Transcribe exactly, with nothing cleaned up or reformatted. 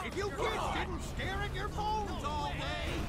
If you kids didn't stare at your phones all day,